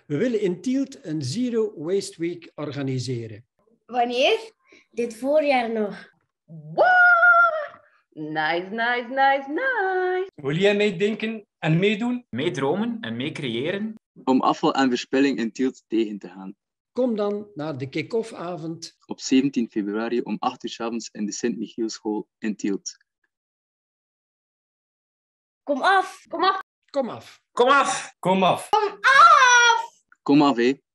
We willen in Tielt een Zero Waste Week organiseren. Wanneer? Dit voorjaar nog. What? Nice, nice, nice, nice. Wil jij meedenken en meedoen? Meedromen en meecreëren. Om afval en verspilling in Tielt tegen te gaan. Kom dan naar de kick-off-avond Op 17 februari om 8 uur 's avonds in de Sint-Michielschool in Tielt. Kom af. Kom af. Kom af. Kom af. Kom af! Kom af! Kom af, hé.